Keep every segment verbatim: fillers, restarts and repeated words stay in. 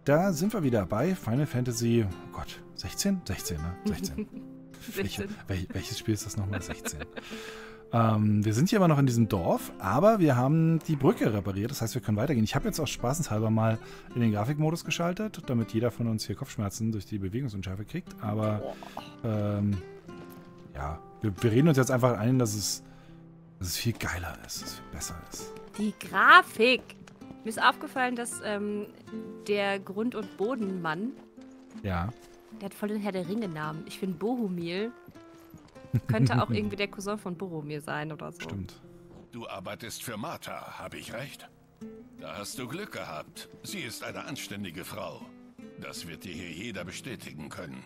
da sind wir wieder bei Final Fantasy, oh Gott, sechzehn? sechzehn, ne? sechzehn. Welche, wel, welches Spiel ist das nochmal? sechzehn. ähm, wir sind hier immer noch in diesem Dorf, aber wir haben die Brücke repariert. Das heißt, wir können weitergehen. Ich habe jetzt auch spaßenshalber mal in den Grafikmodus geschaltet, damit jeder von uns hier Kopfschmerzen durch die Bewegungsunschärfe kriegt. Aber ähm, ja, wir, wir reden uns jetzt einfach ein, dass es, dass es viel geiler ist, dass es viel besser ist. Die Grafik. Mir ist aufgefallen, dass ähm, der Grund- und Bodenmann, ja, der hat voll den Herr der Ringe-Namen. Ich finde Bohumil könnte auch irgendwie der Cousin von Boromir sein oder so. Stimmt. Du arbeitest für Martha, habe ich recht? Da hast du Glück gehabt. Sie ist eine anständige Frau. Das wird dir hier jeder bestätigen können.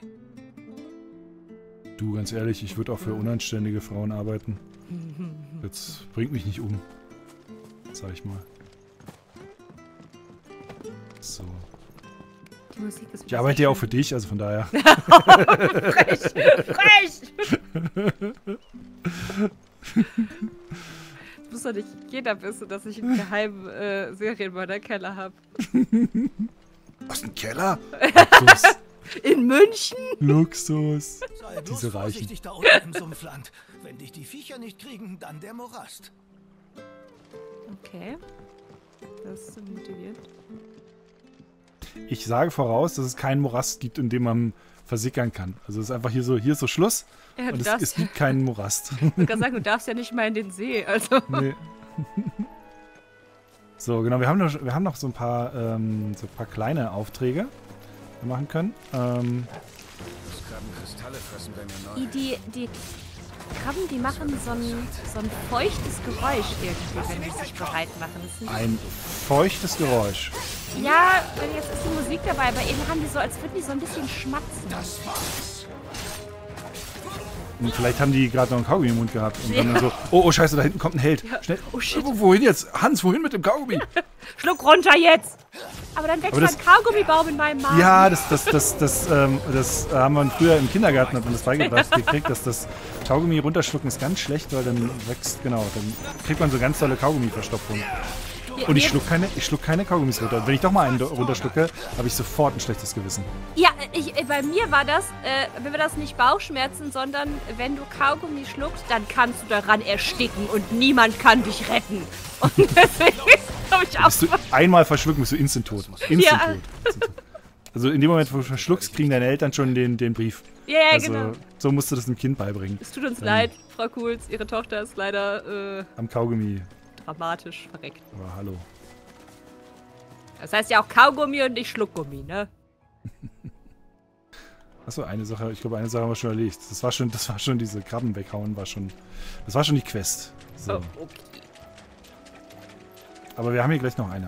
Du, ganz ehrlich, ich würde auch für unanständige Frauen arbeiten. Jetzt bringt mich nicht um. Sag ich mal. So. Die Musik ist Ich arbeite ja auch für dich, also von daher. Frech! Frech! Es muss doch nicht jeder wissen, dass ich einen geheimen äh, Serienmörder-Keller habe. Was, ein Keller? Luxus. In München? Luxus. Sei bloß Diese Reichen. vorsichtig da unten im Sumpfland. Wenn dich die Viecher nicht kriegen, dann der Morast. Okay. Das ist motiviert. Ich sage voraus, dass es keinen Morast gibt, in dem man versickern kann. Also es ist einfach hier so, hier ist so Schluss. Ja, und es, darfst, es gibt keinen Morast. ich würde sagen, du darfst ja nicht mal in den See. Also. Nee. So, genau, wir haben noch, wir haben noch so ein paar, ähm, so ein paar kleine Aufträge, die wir machen können. Ähm, Krabbenkristalle fressen, wenn ihr neu. Die, die Krabben, die machen so ein, so ein feuchtes Geräusch irgendwie, wenn die sich bereit machen. Das ist nicht ein feuchtes Geräusch. ja, wenn jetzt ist die Musik dabei, aber eben haben die so, als würden die so ein bisschen schmatzen. Das war's. Und vielleicht haben die gerade noch einen Kaugummi im Mund gehabt. Und dann so, oh, oh, scheiße, da hinten kommt ein Held. Ja. Schnell. Oh, shit. Wo- Wohin jetzt? Hans, wohin mit dem Kaugummi? Schluck runter jetzt! Aber dann wächst Aber das- ein Kaugummibaum in meinem Magen. Ja, das, das, das, das, ähm, das haben wir früher im Kindergarten, hat man das beigebracht gekriegt, dass das Kaugummi runterschlucken ist ganz schlecht, weil dann wächst, genau, dann kriegt man so ganz tolle Kaugummi-Verstopfung. Und ich schluck keine, ich schluck keine Kaugummis runter. Und wenn ich doch mal einen runterschlucke, habe ich sofort ein schlechtes Gewissen. Ja, ich, äh, bei mir war das, äh, wenn wir das nicht Bauchschmerzen, sondern wenn du Kaugummi schluckst, dann kannst du daran ersticken und niemand kann dich retten. Und deswegen habe ich auch... Bist du einmal verschlucken, bist du instant tot. Instant Ja. tot. Instant tot. Also in dem Moment, wo du verschluckst, kriegen deine Eltern schon den, den Brief. Ja, ja, Also genau. so musst du das dem Kind beibringen. Es tut uns Ähm. leid, Frau Kuhls, ihre Tochter ist leider äh, Am Kaugummi. dramatisch verreckt. Aber hallo. Das heißt ja auch Kaugummi und nicht Schluckgummi, ne? Achso, eine Sache, ich glaube, eine Sache haben wir schon erledigt. Das war schon, das war schon diese Krabben weghauen, war schon. Das war schon die Quest. So. Oh, okay. Aber wir haben hier gleich noch eine.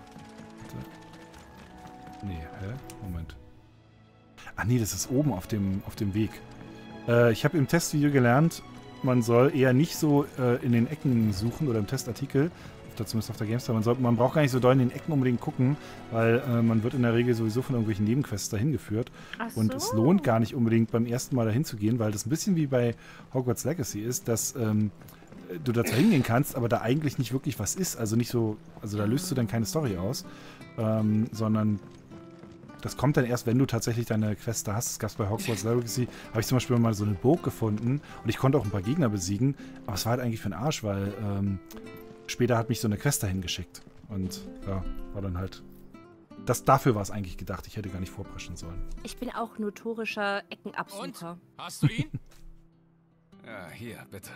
Warte. Nee, hä? Moment. Ah nee, das ist oben auf dem, auf dem Weg. Äh, ich habe im Testvideo gelernt, man soll eher nicht so äh, in den Ecken suchen oder im Testartikel, zumindest auf der GameStar, man, soll, man braucht gar nicht so doll in den Ecken unbedingt gucken, weil äh, man wird in der Regel sowieso von irgendwelchen Nebenquests dahin geführt. Ach so. Und es lohnt gar nicht unbedingt beim ersten Mal dahin zu gehen, weil das ein bisschen wie bei Hogwarts Legacy ist, dass ähm, du da zwar hingehen kannst, aber da eigentlich nicht wirklich was ist. Also nicht so, also da löst du dann keine Story aus, ähm, sondern das kommt dann erst, wenn du tatsächlich deine Quest da hast. Das gab es bei Hogwarts Legacy, habe ich zum Beispiel mal so eine Burg gefunden und ich konnte auch ein paar Gegner besiegen, aber es war halt eigentlich für den Arsch, weil ähm, später hat mich so eine Quest dahin geschickt. Und ja, war dann halt. Das, dafür war es eigentlich gedacht. Ich hätte gar nicht vorpreschen sollen. Ich bin auch notorischer Eckenabsucher. Und? Hast du ihn? Ja, hier, bitte.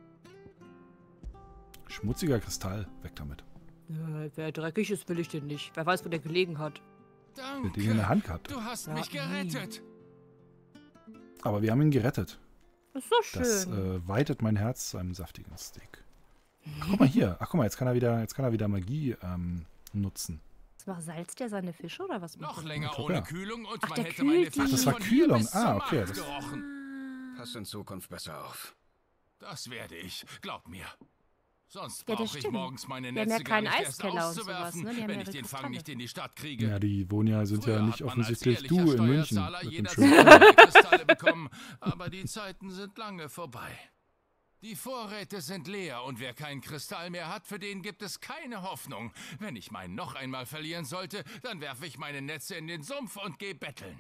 Schmutziger Kristall, weg damit. Ja, wer dreckig ist, will ich den nicht. Wer weiß, wo der gelegen hat. Der Danke. den in der Hand gehabt. Du hast Ja, mich gerettet. Aber wir haben ihn gerettet. Das ist so schön. Das äh, weitet mein Herz zu einem saftigen Steak. Ach, guck mal hier. Ach, guck mal, jetzt kann er wieder, jetzt kann er wieder Magie ähm, nutzen. Was macht Salz der seine Fische oder was macht Noch er? länger Guck ohne her. Kühlung und Ach, man der hätte kühlt meine die. Fische Ach, das war von hier Kühlung. bis Ah, zum okay, Markt das- gerochen. Pass in Zukunft besser auf. Das werde ich, glaub mir. Sonst Ja, das brauche ich stimmt. morgens meine Die haben Netze ja gar keinen nicht erst Eiskeller und sowas, auszuwerfen, ne? Die haben wenn ja ich den Fang Kristalle. nicht in die Stadt kriege. Ja, die wohnen ja, sind ja Früher nicht hat man als offensichtlich du ehrlicher in München. Steuerzahler Mit dem jederzeit schönen- neue Kristalle bekommen, aber die Zeiten sind lange vorbei. Die Vorräte sind leer und wer keinen Kristall mehr hat, für den gibt es keine Hoffnung. Wenn ich meinen noch einmal verlieren sollte, dann werfe ich meine Netze in den Sumpf und gehe betteln.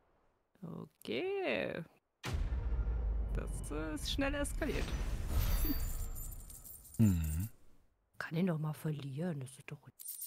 Okay. Das äh, ist schnell eskaliert. Mhm. Kann ihn doch mal verlieren, das ist doch...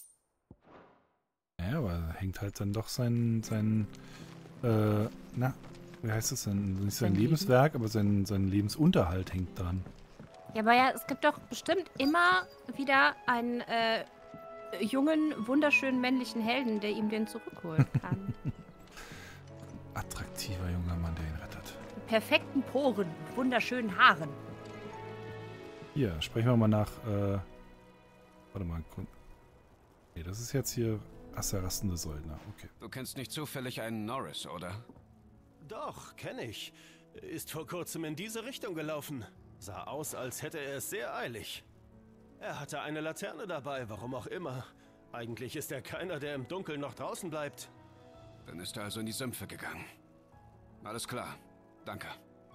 Ja, aber hängt halt dann doch sein, sein äh, na, wie heißt das denn? Nicht sein Sein Lebenswerk, aber sein, sein Lebensunterhalt hängt dran. Ja, aber ja, es gibt doch bestimmt immer wieder einen äh, jungen, wunderschönen männlichen Helden, der ihm den zurückholen kann. Attraktiver junger Mann, der ihn rettet. Mit perfekten Poren, wunderschönen Haaren. Hier, sprechen wir mal nach, äh, warte mal. Nee, das ist jetzt hier asserastende Söldner. Okay. Du kennst nicht zufällig einen Norris, oder? Doch, kenne ich. Ist vor kurzem in diese Richtung gelaufen. Sah aus, als hätte er es sehr eilig. Er hatte eine Laterne dabei, warum auch immer. Eigentlich ist er keiner, der im Dunkeln noch draußen bleibt. Dann ist er also in die Sümpfe gegangen. Alles klar. Danke.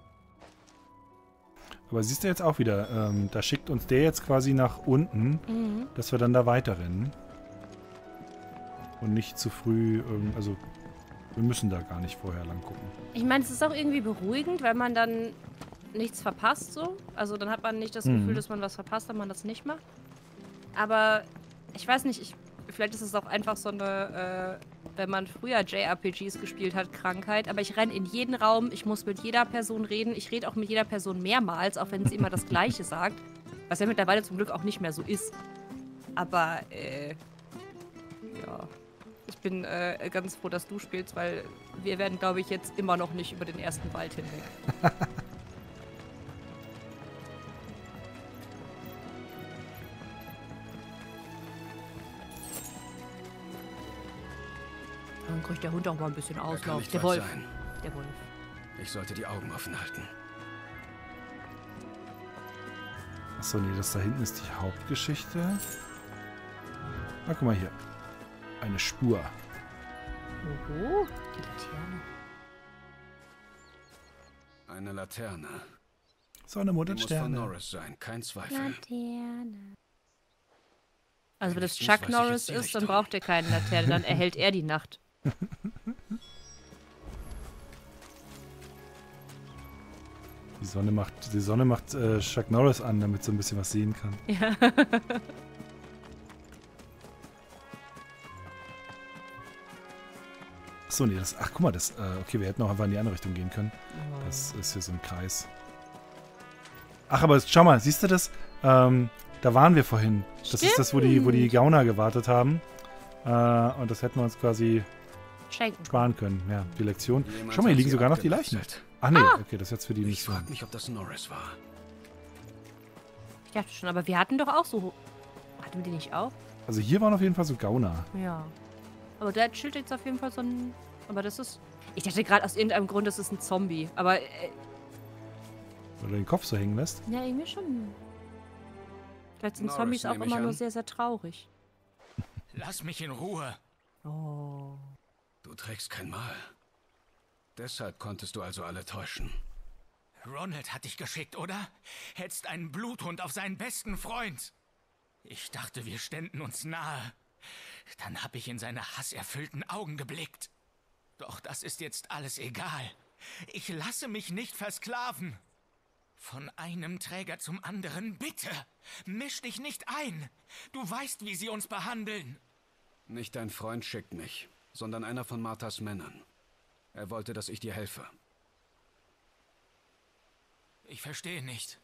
Aber siehst du jetzt auch wieder, ähm, da schickt uns der jetzt quasi nach unten, Mhm. dass wir dann da weiterrennen. Und nicht zu früh, ähm, also wir müssen da gar nicht vorher lang gucken. Ich meine, es ist auch irgendwie beruhigend, weil man dann nichts verpasst so. Also dann hat man nicht das Mhm. Gefühl, dass man was verpasst, wenn man das nicht macht. Aber ich weiß nicht, ich, vielleicht ist es auch einfach so eine, äh, wenn man früher J R P Gs gespielt hat, Krankheit. Aber ich renne in jeden Raum, ich muss mit jeder Person reden. Ich rede auch mit jeder Person mehrmals, auch wenn sie immer das Gleiche sagt. Was ja mittlerweile zum Glück auch nicht mehr so ist. Aber, äh, ja. Ich bin äh, ganz froh, dass du spielst, weil wir werden, glaube ich, jetzt immer noch nicht über den ersten Wald hinweg. Dann kriegt der Hund auch mal ein bisschen Er kann Auslauf. nicht Der weit Wolf. sein. Der Wolf. Ich sollte die Augen offen halten. Achso, nee, das da hinten ist die Hauptgeschichte. Na, guck mal hier. Eine Spur. Oho, die Laterne. Eine Laterne. Sonne, Mond Die und muss von Sterne. Norris sein, kein Zweifel. Laterne. Also wenn das Wenigstens Chuck weiß ich Norris jetzt die ist, dann Richtung. braucht er keine Laterne, dann erhält er die Nacht. Die Sonne macht, die Sonne macht äh, Chuck Norris an, damit sie ein bisschen was sehen kann. Ja. Achso, nee, das. Ach, guck mal, das. Äh, okay, wir hätten auch einfach in die andere Richtung gehen können. Das ist hier so ein Kreis. Ach, aber schau mal, siehst du das? Ähm, da waren wir vorhin. Das ist das, wo die, wo die Gauner gewartet haben. Äh, und das hätten wir uns quasi Schenken. sparen können. Ja, die Lektion. Jemand Schau mal, hier hat liegen sie sogar noch die Leichen. abgelastet. Ach nee, okay, das ist jetzt für die Ich Mission. frage mich, ob das Norris war. Ich dachte schon, aber wir hatten doch auch so... Hatten wir die nicht auch? Also hier waren auf jeden Fall so Gauner. Ja. Aber der chillt jetzt auf jeden Fall so ein... Aber das ist... Ich dachte gerade aus irgendeinem Grund, das ist ein Zombie. Aber, äh, Weil du den Kopf so hängen lässt. ja, irgendwie schon. Vielleicht sind Norris, Zombies auch nehme ich immer nur an. sehr, sehr traurig. Lass mich in Ruhe. Oh. Du trägst kein Mal. Deshalb konntest du also alle täuschen. Ronald hat dich geschickt, oder? Hetzt einen Bluthund auf seinen besten Freund. Ich dachte, wir ständen uns nahe. Dann hab ich in seine hasserfüllten Augen geblickt. Doch das ist jetzt alles egal. Ich lasse mich nicht versklaven. Von einem Träger zum anderen, bitte. Misch dich nicht ein. Du weißt, wie sie uns behandeln. Nicht dein Freund schickt mich, sondern einer von Marthas Männern. Er wollte, dass ich dir helfe. Ich verstehe nicht.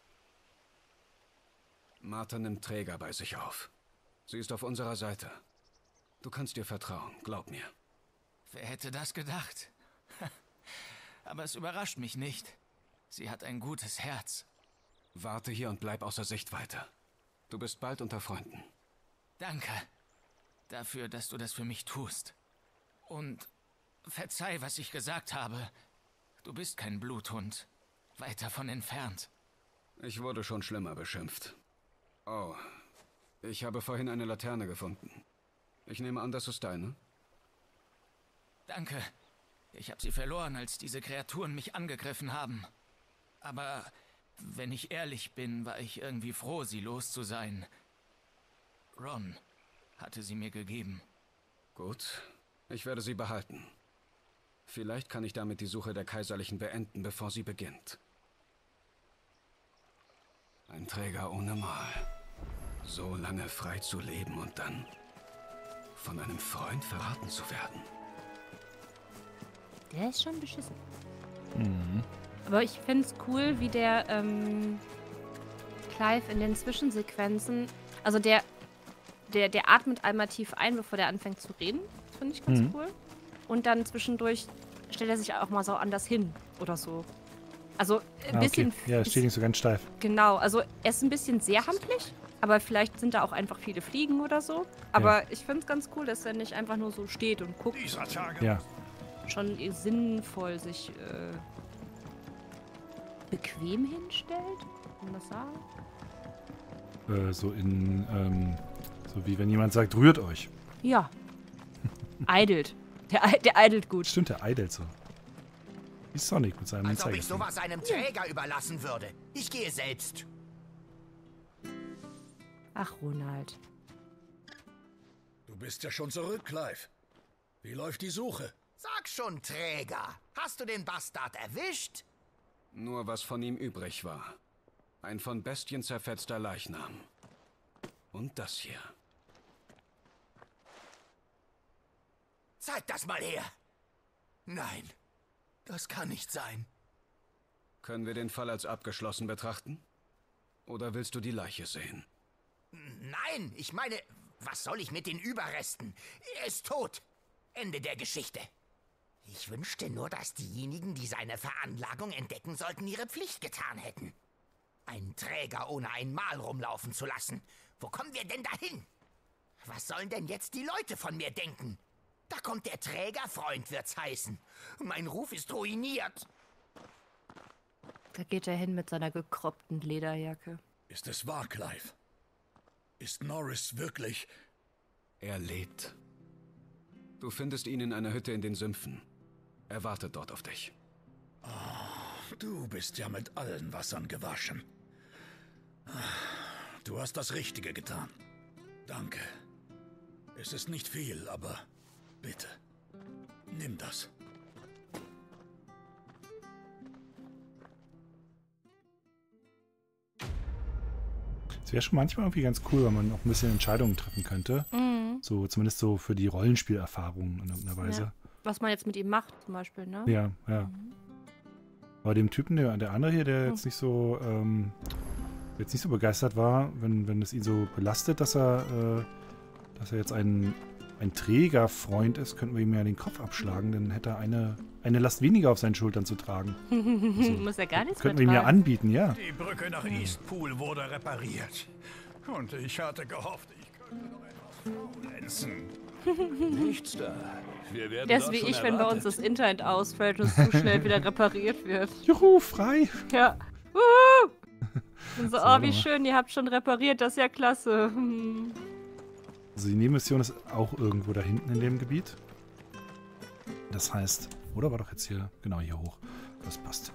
Martha nimmt Träger bei sich auf. Sie ist auf unserer Seite. Du kannst ihr vertrauen, glaub mir. Wer hätte das gedacht? Aber es überrascht mich nicht. Sie hat ein gutes Herz. Warte hier und bleib außer Sichtweite. Du bist bald unter Freunden. Danke dafür, dass du das für mich tust. Und verzeih, was ich gesagt habe. Du bist kein Bluthund. Weit davon entfernt. Ich wurde schon schlimmer beschimpft. Oh, ich habe vorhin eine Laterne gefunden. Ich nehme an, das ist deine. Danke. Ich habe sie verloren, als diese Kreaturen mich angegriffen haben. Aber wenn ich ehrlich bin, war ich irgendwie froh, sie los zu sein. Ron hatte sie mir gegeben. Gut, ich werde sie behalten. Vielleicht kann ich damit die Suche der Kaiserlichen beenden, bevor sie beginnt. Ein Träger ohne Mal. So lange frei zu leben und dann von einem Freund verraten zu werden. Der ist schon beschissen. Mhm. Aber ich finde es cool, wie der ähm, Clive in den Zwischensequenzen, also der, der, der atmet einmal tief ein, bevor der anfängt zu reden. Das finde ich ganz Mhm. cool. Und dann zwischendurch stellt er sich auch mal so anders hin oder so. Also ein Ah, bisschen... okay. Ja, steht nicht so ganz steif. Genau, also er ist ein bisschen sehr hampelig, aber vielleicht sind da auch einfach viele Fliegen oder so. Aber ich finde es ganz cool, dass er nicht einfach nur so steht und guckt. Dieser Tage. Ja. Schon sinnvoll sich äh, bequem hinstellt, kann man das sagen? Äh, so in, ähm, so wie wenn jemand sagt, rührt euch. Ja. Eidelt. Der, ei- der eidelt gut. Stimmt, der eidelt so. Wie Sonic mit seinem Als ob ich Zeigefinger. sowas einem Träger überlassen würde. Ich gehe selbst. Ach, Ronald. Du bist ja schon zurück, Clive. Wie läuft die Suche? Sag schon, Träger. Hast du den Bastard erwischt? Nur was von ihm übrig war. Ein von Bestien zerfetzter Leichnam. Und das hier. Zeig das mal her. Nein, das kann nicht sein. Können wir den Fall als abgeschlossen betrachten? Oder willst du die Leiche sehen? Nein, ich meine, was soll ich mit den Überresten? Er ist tot. Ende der Geschichte. Ich wünschte nur, dass diejenigen, die seine Veranlagung entdecken sollten, ihre Pflicht getan hätten. Einen Träger ohne ein Mal rumlaufen zu lassen. Wo kommen wir denn dahin? Was sollen denn jetzt die Leute von mir denken? Da kommt der Trägerfreund, wird's heißen. Mein Ruf ist ruiniert. Da geht er hin mit seiner gekroppten Lederjacke. Ist es wahr, Clive? Ist Norris wirklich... Er lebt. Du findest ihn in einer Hütte in den Sümpfen. Er wartet dort auf dich. Du bist ja mit allen Wassern gewaschen. Du hast das Richtige getan. Danke. Es ist nicht viel, aber bitte, nimm das. Es wäre schon manchmal irgendwie ganz cool, wenn man auch ein bisschen Entscheidungen treffen könnte. Mhm. So, zumindest so für die Rollenspielerfahrung in irgendeiner Weise. Ja. Was man jetzt mit ihm macht, zum Beispiel, ne? Ja, ja. Aber dem Typen, der, der andere hier, der jetzt nicht so, ähm, jetzt nicht so begeistert war, wenn, wenn es ihn so belastet, dass er, äh, dass er jetzt ein, ein Trägerfreund ist, könnten wir ihm ja den Kopf abschlagen, dann hätte er eine, eine Last weniger auf seinen Schultern zu tragen. Muss er gar nichts Könnten wir ihm ja mittragen. anbieten, ja. Die Brücke nach Eastpool wurde repariert. Und ich hatte gehofft, ich könnte noch etwas faulenzen. Nichts da. Wir werden Der ist dort wie schon ich, wenn bei uns erwartet. das Internet ausfällt und es zu schnell wieder repariert wird. Juhu, frei. Ja. Wuhu! Und so, So, oh, warte wie mal. schön, ihr habt schon repariert, das ist ja klasse. Hm. Also die Nebenmission ist auch irgendwo da hinten in dem Gebiet. Das heißt, oder war doch jetzt hier, genau hier hoch. Das passt.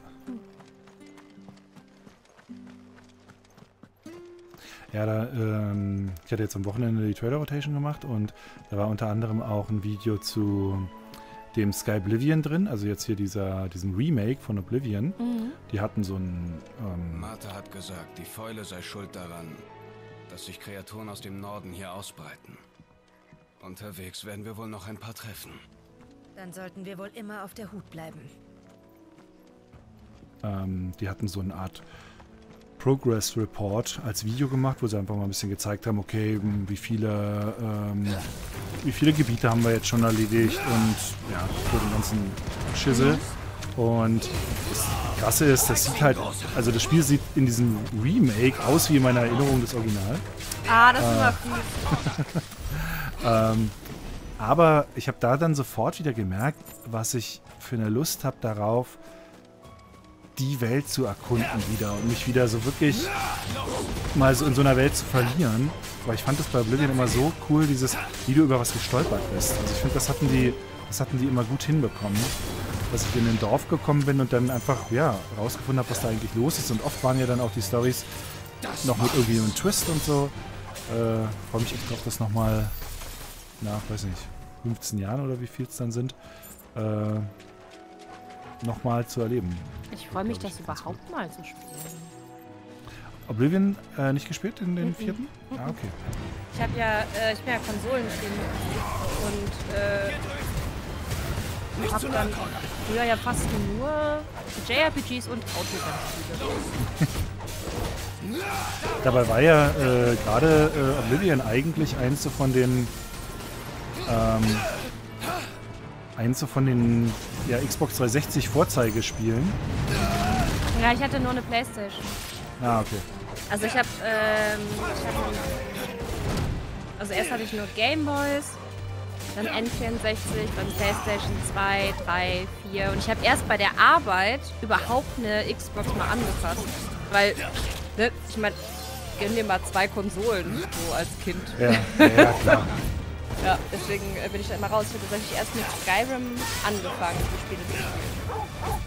Ja, da, ähm, ich hatte jetzt am Wochenende die Trailer Rotation gemacht und da war unter anderem auch ein Video zu dem Skyblivion drin, also jetzt hier dieser, diesem Remake von Oblivion. Mhm. Die hatten so ein, ähm, Martha hat gesagt, die Fäule sei schuld daran, dass sich Kreaturen aus dem Norden hier ausbreiten. Unterwegs werden wir wohl noch ein paar treffen. Dann sollten wir wohl immer auf der Hut bleiben. ähm, die hatten so eine Art Progress Report als Video gemacht, wo sie einfach mal ein bisschen gezeigt haben, okay, wie viele, ähm, wie viele Gebiete haben wir jetzt schon erledigt und ja, für den ganzen Schissel. Und das Krasse ist, das sieht halt, also das Spiel sieht in diesem Remake aus wie in meiner Erinnerung das Original. Ah, das ist immer fies. Ähm, aber ich habe da dann sofort wieder gemerkt, was ich für eine Lust habe darauf, die Welt zu erkunden wieder und mich wieder so wirklich mal so in so einer Welt zu verlieren. Weil ich fand das bei Oblivion immer so cool, dieses, wie du über was gestolpert bist. Also ich finde, das hatten die, das hatten die immer gut hinbekommen. dass ich in ein Dorf gekommen bin und dann einfach, ja, rausgefunden habe, was da eigentlich los ist. Und oft waren ja dann auch die Storys noch mit irgendwie einem Twist und so. Äh, freue mich echt drauf, das nochmal nach, weiß nicht, fünfzehn Jahren oder wie viel es dann sind, äh, nochmal zu erleben. Ich freue mich, das überhaupt mal zu spielen. Oblivion äh, nicht gespielt in den Mhm. vierten? Mhm. Ah, okay. Ich habe ja, äh, ich bin ja Konsolenspiel und äh, habe dann früher ja fast nur J R P Gs und Autorennspiele. Dabei war ja äh, gerade äh, Oblivion eigentlich eins so von den ähm, eins so von den ja, Xbox dreihundertsechzig Vorzeigespielen. Ja, ich hatte nur eine Playstation. Ah, okay. Also ich habe, ähm, ich hab, also erst hatte ich nur Gameboys, dann N vierundsechzig, dann Playstation zwei, drei, vier und ich habe erst bei der Arbeit überhaupt eine Xbox mal angefasst, weil, ne, ich meine, gönn dir mal zwei Konsolen, so als Kind. Ja, ja, ja klar. Ja, deswegen äh, bin ich da immer raus. Ich habe tatsächlich erst mit Skyrim angefangen, die Spiele zu spielen.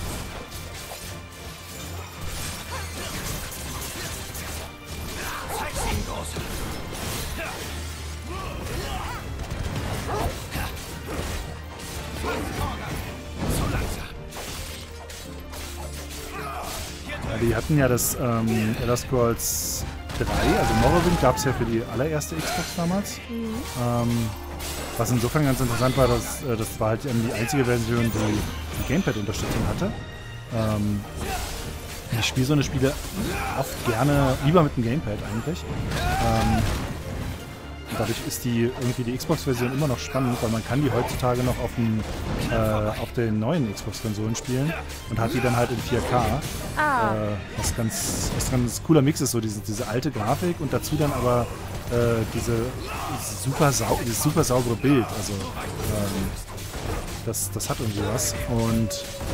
Ja, die hatten ja das ähm, Elder Scrolls drei, also Morrowind gab es ja für die allererste Xbox damals. Mhm. Ähm, was insofern ganz interessant war, dass äh, das war halt die einzige Version, die die Gamepad-Unterstützung hatte. Ähm, ich spiele so eine Spiele oft gerne lieber mit dem Gamepad eigentlich. Ähm, und dadurch ist die irgendwie die Xbox-Version immer noch spannend, weil man kann die heutzutage noch auf, dem, äh, auf den neuen Xbox-Konsolen spielen und hat die dann halt in vier K. Ah. Äh, was ganz, was ganz cooler Mix ist, so diese, diese alte Grafik und dazu dann aber äh, diese super sau dieses super saubere Bild. Also ähm, das, das hat irgendwie was. Und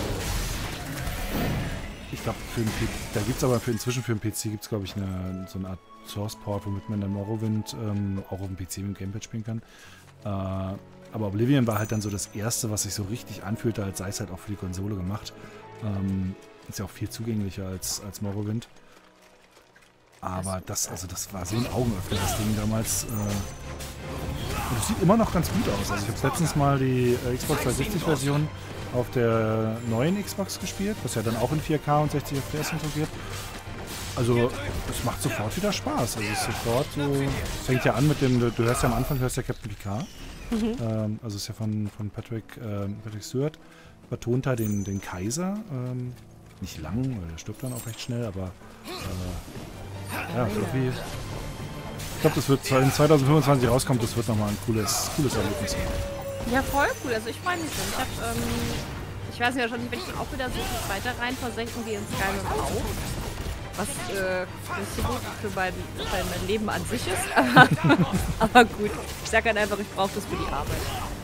ich glaube, da gibt es aber für inzwischen für den P C gibt es, glaube ich, eine, so eine Art Source-Port, womit man dann Morrowind ähm, auch auf dem P C mit dem Gamepad spielen kann. Äh, aber Oblivion war halt dann so das erste, was sich so richtig anfühlte, als sei es halt auch für die Konsole gemacht. Ähm, ist ja auch viel zugänglicher als, als Morrowind. Aber das, also das war so ein Augenöffner, das Ding damals. Äh, und es sieht immer noch ganz gut aus. Also ich habe letztens mal die äh, Xbox dreihundertsechzig-Version auf der neuen Xbox gespielt, was ja dann auch in vier K und sechzig F P S integriert. Also das macht sofort wieder Spaß. Also es ist sofort so. Es fängt ja an mit dem, du, du hörst ja am Anfang hörst ja Captain Picard. Mhm. Ähm, also es ist ja von, von Patrick, ähm, Patrick Stewart. Vertont da den, den Kaiser. Ähm, nicht lang, weil der stirbt dann auch recht schnell, aber äh, ja, irgendwie. Ich glaube, das wird, wenn zwanzig fünfundzwanzig rauskommt, das wird nochmal ein cooles, cooles Erlebnis. Ja, voll cool. Also ich freue mich schon. Ich hab, ähm, ich weiß ja schon nicht, wenn ich dann auch wieder so viel weiter rein versenken wie in Skyrim auch. Was äh, nicht so gut für mein, für mein Leben an sich ist. Aber, aber gut. Ich sag dann einfach, ich brauche das für die Arbeit.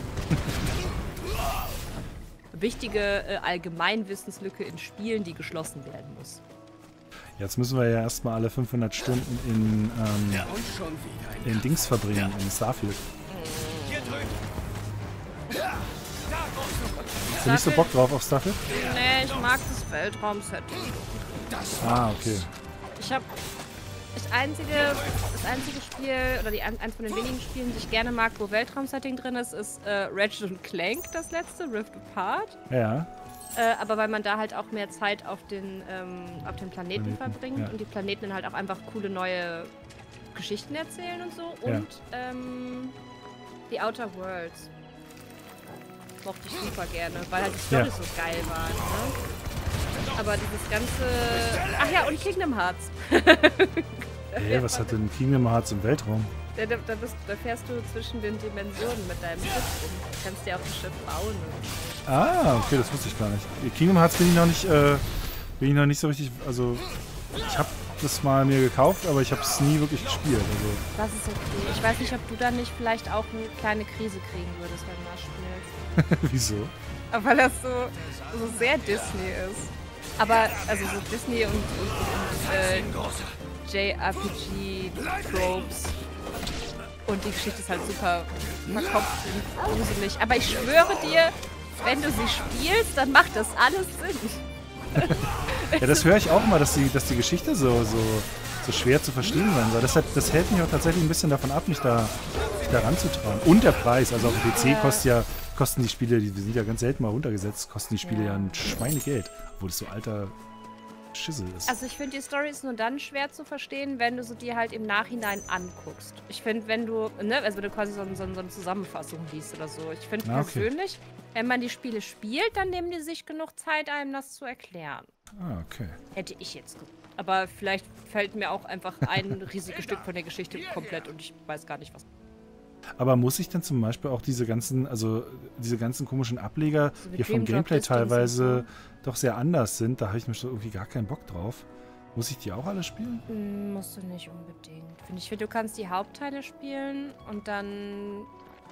Wichtige äh, Allgemeinwissenslücke in Spielen, die geschlossen werden muss. Jetzt müssen wir ja erstmal alle fünfhundert Stunden in, ähm, in Dings verbringen, in Starfield. Hast du nicht so Bock drauf auf Starfield? Nee, ich mag das Weltraum-Setting. Ah, okay. Ich habe das einzige, das einzige Spiel, oder die, eins von den wenigen Spielen, die ich gerne mag, wo Weltraum-Setting drin ist, ist äh, Ratchet und Clank, das letzte, Rift Apart. Ja. Äh, aber weil man da halt auch mehr Zeit auf den, ähm, auf den Planeten, Planeten verbringt ja. und die Planeten dann halt auch einfach coole neue Geschichten erzählen und so. Und ja. ähm, die Outer Worlds mochte ich super gerne, weil halt die Story ja. so geil war. Ne? Aber dieses ganze... Ach ja, und Kingdom Hearts. Hey, was hat denn Kingdom Hearts im Weltraum? Da, da, da, bist, da fährst du zwischen den Dimensionen mit deinem Schiff rum. Du kannst dir auch ein Schiff bauen. Ah, okay, das wusste ich gar nicht. Kingdom Hearts bin ich noch nicht, äh, bin ich noch nicht so richtig, also ich habe das mal mir gekauft, aber ich habe es nie wirklich gespielt. Also. Das ist okay. Ich weiß nicht, ob du dann nicht vielleicht auch eine kleine Krise kriegen würdest, wenn du das spielst. Wieso? Aber weil das so, so sehr Disney ist. Aber, also so Disney und, und, und äh, J R P G-Tropes. Und die Geschichte ist halt super verkopft und gruselig. Aber ich schwöre dir, wenn du sie spielst, dann macht das alles Sinn. Ja, das höre ich auch immer, dass die, dass die Geschichte so, so, so schwer zu verstehen sein soll. Das, hat, das hält mich auch tatsächlich ein bisschen davon ab, mich da, mich da ranzutrauen. Und der Preis, also auf dem P C Ja. kostet ja, kosten die Spiele, die sind ja ganz selten mal runtergesetzt, kosten die Spiele ja, Ja. ein Schweinegeld, obwohl es so alter Schissel ist. Also ich finde, die Story ist nur dann schwer zu verstehen, wenn du sie dir halt im Nachhinein anguckst. Ich finde, wenn du, ne, also wenn du quasi so, so, so eine Zusammenfassung liest oder so. Ich finde Ah, okay. persönlich, wenn man die Spiele spielt, dann nehmen die sich genug Zeit, einem das zu erklären. Ah, okay. Hätte ich jetzt gesagt. Aber vielleicht fällt mir auch einfach ein riesiges Stück von der Geschichte komplett und ich weiß gar nicht, was. Aber muss ich dann zum Beispiel auch diese ganzen, also diese ganzen komischen Ableger, So wie die vom Dream Drop Gameplay Distance und teilweise doch sehr anders sind, da habe ich mir schon irgendwie gar keinen Bock drauf. Muss ich die auch alle spielen? Hm, musst du nicht unbedingt. Find Ich finde, du kannst die Hauptteile spielen und dann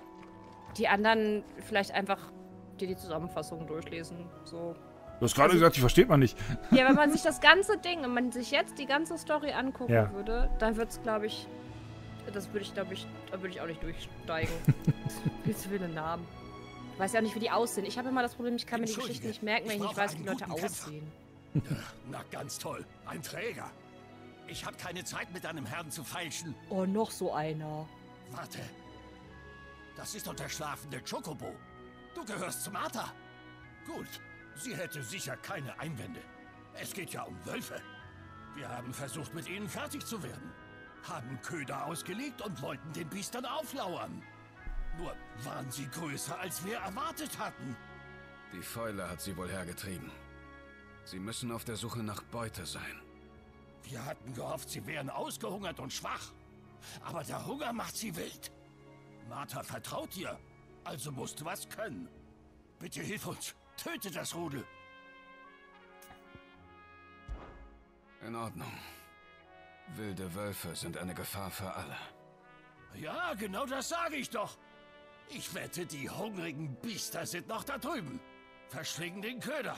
die anderen vielleicht einfach dir die Zusammenfassung durchlesen. So. Du hast gerade Also- gesagt, die versteht man nicht. Ja, wenn man sich das ganze Ding, wenn man sich jetzt die ganze Story angucken Ja. würde, dann würde es, glaube ich, das würde ich, glaube ich, da würde ich auch nicht durchsteigen. Viel zu viele Namen. Ich weiß ja auch nicht, wie die aussehen. Ich habe immer das Problem, ich kann mir die Entschuldige, Geschichten nicht merken, wenn ich ich nicht brauche weiß, wie die einen Leute guten Kämpfer. aussehen. Na, ganz toll. Ein Träger. Ich habe keine Zeit, mit deinem Herrn zu feilschen. Oh, noch so einer. Warte. Das ist doch der schlafende Chocobo. Du gehörst zu Martha. Gut. Sie hätte sicher keine Einwände. Es geht ja um Wölfe. Wir haben versucht, mit ihnen fertig zu werden. Haben Köder ausgelegt und wollten den Biestern auflauern. Nur waren sie größer, als wir erwartet hatten. Die Fäule hat sie wohl hergetrieben. Sie müssen auf der Suche nach Beute sein. Wir hatten gehofft, sie wären ausgehungert und schwach. Aber der Hunger macht sie wild. Martha vertraut dir, also musst du was können. Bitte hilf uns. Töte das Rudel. In Ordnung. Wilde Wölfe sind eine Gefahr für alle. Ja, genau das sage ich doch. Ich wette, die hungrigen Biester sind noch da drüben. Verschlingen den Köder.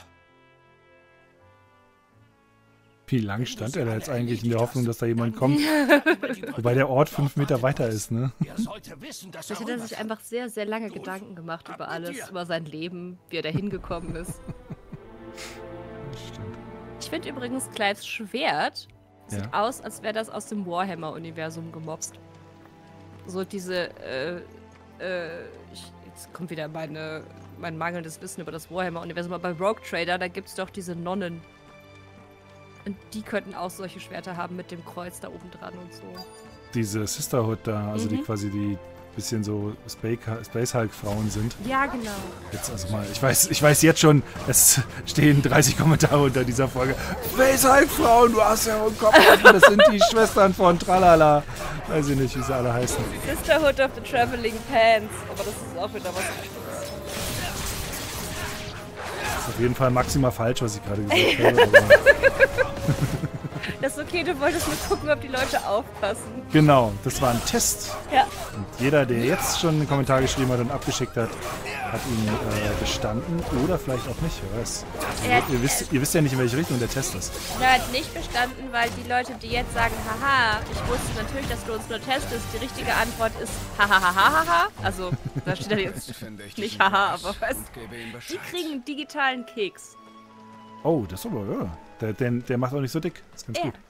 Wie lang stand er da jetzt eigentlich in der Hoffnung, dass da jemand kommt? Wobei der Ort fünf Meter weiter ist, ne? Er sollte wissen, dass er Vielleicht hat er rüber sich kann. einfach sehr, sehr lange Gedanken gemacht über alles, über sein Leben, wie er da hingekommen ist. Stimmt. Ich finde übrigens Clives Schwert sieht Ja. aus, als wäre das aus dem Warhammer-Universum gemobst. So diese, äh, äh, ich, jetzt kommt wieder meine, mein mangelndes Wissen über das Warhammer-Universum, aber bei Rogue Trader, da gibt es doch diese Nonnen. Und die könnten auch solche Schwerter haben mit dem Kreuz da oben dran und so. Diese Sisterhood da, also die Mhm. quasi die bisschen so Space Space Hulk Frauen sind. Ja, genau. Jetzt also mal, ich weiß, ich weiß jetzt schon, es stehen dreißig Kommentare unter dieser Folge. Space Hulk Frauen, du hast ja im Kopf, das sind die Schwestern von Tralala. Weiß ich nicht, wie sie alle heißen. Sisterhood of the Traveling Pants. Aber das ist auch wieder was. Das ist auf jeden Fall maximal falsch, was ich gerade gesagt habe. Aber Das ist okay, du wolltest nur gucken, ob die Leute aufpassen. genau, das war ein Test. Ja. Und jeder, der jetzt schon einen Kommentar geschrieben hat und abgeschickt hat, hat ihn äh, bestanden oder vielleicht auch nicht. Wer weiß. Er hat- Ihr, ihr, wisst, ihr wisst ja nicht, in welche Richtung der Test ist. Er hat nicht bestanden, weil die Leute, die jetzt sagen, haha, ich wusste natürlich, dass du uns nur testest, die richtige Antwort ist hahaha. Also, da steht ja jetzt Finde ich nicht diesen haha, Preis aber was? und gebe ihm Die Bescheid. kriegen einen digitalen Keks. Oh, das ist aber, ja. Der, der, der macht auch nicht so dick. Das ist ganz Ja. gut.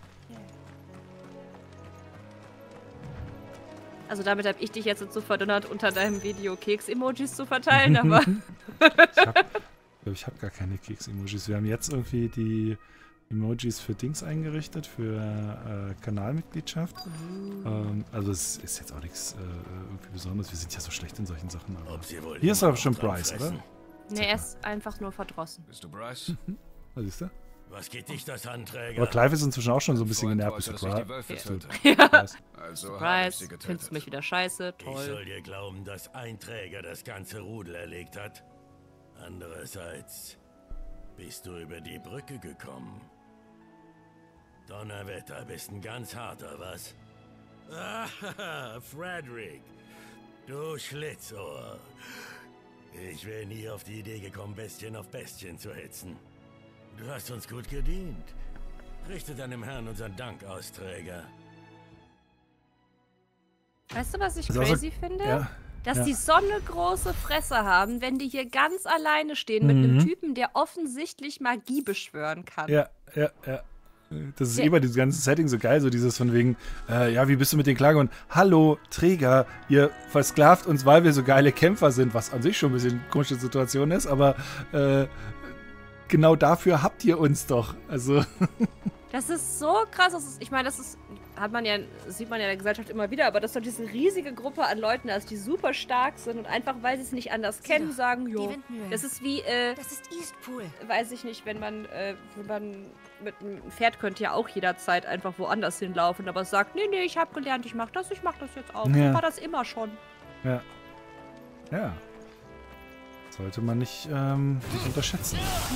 Also damit habe ich dich jetzt dazu verdonnert, unter deinem Video Keks-Emojis zu verteilen, aber Ich habe ich hab gar keine Keks-Emojis. Wir haben jetzt irgendwie die Emojis für Dings eingerichtet, für äh, Kanalmitgliedschaft. Ähm, also es ist jetzt auch nichts äh, irgendwie Besonderes. Wir sind ja so schlecht in solchen Sachen. Aber Ob sie wohl hier ist immer aber schon noch dran Bryce, oder? fressen? nee, er ist einfach nur verdrossen. Bist du Bryce? Was ist da? Was geht dich das an, Aber Träger? Clive ist inzwischen auch schon so ein bisschen Freund genervt. wollte, Bist dass du ich die Bryce? Wölfe Bist du töte. Bryce? Also habe ich Bryce, sie findest getötet. du mich wieder scheiße? Ich Toll. soll dir glauben, dass ein Träger das ganze Rudel erlegt hat. Andererseits bist du über die Brücke gekommen. Donnerwetter, bist ein ganz harter, was? Ah, Frederick, du Schlitzohr. Ich wäre nie auf die Idee gekommen, Bestien auf Bestien zu hetzen. Du hast uns gut gedient. Richte deinem Herrn unseren Dank aus, Träger. Weißt du, was ich Das ist auch so- crazy finde? Ja. dass Ja. die so eine große Fresse haben, wenn die hier ganz alleine stehen mit Mhm. einem Typen, der offensichtlich Magie beschwören kann. Ja, ja, ja. Das ist Ja. eh bei diesem ganzen Setting so geil, so dieses von wegen, äh, ja, wie bist du mit den Klagen? Und hallo, Träger, ihr versklavt uns, weil wir so geile Kämpfer sind, was an sich schon ein bisschen eine komische Situation ist, aber äh, genau dafür habt ihr uns doch. Also, Das ist so krass. Das ist, ich meine, das ist, hat man ja, sieht man ja in der Gesellschaft immer wieder, aber dass doch diese riesige Gruppe an Leuten da ist, die super stark sind und einfach, weil sie es nicht anders kennen, doch, sagen, die jo, Windmühlen. das ist wie, äh, Das ist Eastpool. weiß ich nicht, wenn man, äh, wenn man mit einem Pferd könnte ja auch jederzeit einfach woanders hinlaufen, aber es sagt, nee, nee, ich habe gelernt, ich mach das, ich mach das jetzt auch. Ja. So war das immer schon. ja. Ja. Sollte man nicht, ähm, nicht unterschätzen.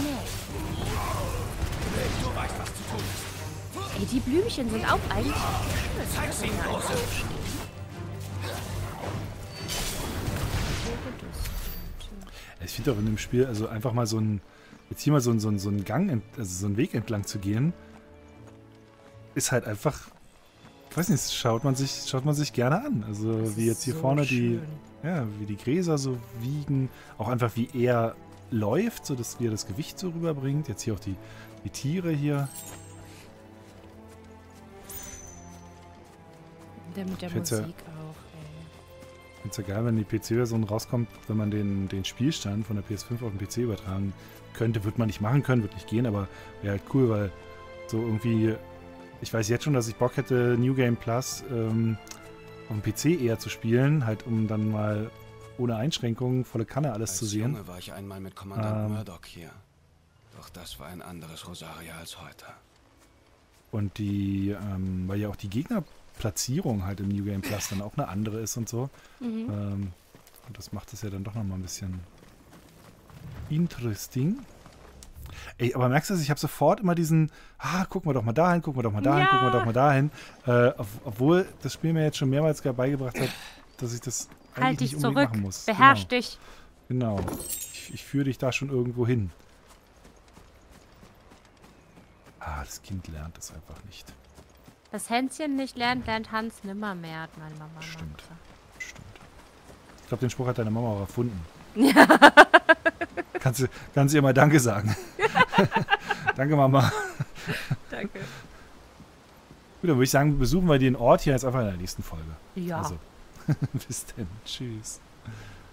Du weißt, was zu tun ist. Ey, die Blümchen sind auch eigentlich Zeig's ihnen, Große. Ich finde auch in dem Spiel, also einfach mal so ein, jetzt hier mal so ein, so ein, so ein Gang, ent, also so einen Weg entlang zu gehen, ist halt einfach, ich weiß nicht, schaut man sich, schaut man sich gerne an. Also Das wie ist jetzt hier so vorne die, schön. ja, wie die Gräser so wiegen, auch einfach wie er läuft, so dass wie er das Gewicht so rüberbringt. Jetzt hier auch die, die Tiere hier. Der mit der Ich find's ja- Musik auch, ey. Ich finde es ja geil, wenn die P C-Version rauskommt, wenn man den, den Spielstand von der P S fünf auf den P C übertragen könnte. Wird man nicht machen können, wird nicht gehen, aber wäre halt cool, weil so irgendwie, ich weiß jetzt schon, dass ich Bock hätte, New Game Plus ähm, auf dem P C eher zu spielen, halt um dann mal ohne Einschränkungen, volle Kanne alles Als zu sehen. Junge war ich einmal mit Kommandant Ähm. Murdoch hier. Doch das war ein anderes Rosaria als heute. Und die, ähm, weil ja auch die Gegnerplatzierung halt im New Game Plus dann auch eine andere ist und so. Mhm. Ähm, und das macht es ja dann doch nochmal ein bisschen interesting. Ey, aber merkst du, ich habe sofort immer diesen, ah, gucken wir doch mal dahin, gucken wir doch mal dahin, Ja. gucken wir doch mal dahin. Äh, ob, obwohl das Spiel mir jetzt schon mehrmals gar beigebracht hat, dass ich das eigentlich Halt dich nicht unbedingt zurück, machen muss. beherrsch genau. dich. Genau. Ich, ich führe dich da schon irgendwo hin. Ah, das Kind lernt es einfach nicht. Das Hänschen nicht lernt, lernt Hans nimmermehr, hat meine Mama mal Stimmt. gesagt. Stimmt. Ich glaube, den Spruch hat deine Mama auch erfunden. kannst, du, kannst du ihr mal Danke sagen? Danke, Mama. Danke. Gut, dann würde ich sagen, besuchen wir den Ort hier jetzt einfach in der nächsten Folge. Ja. Also, bis dann. Tschüss.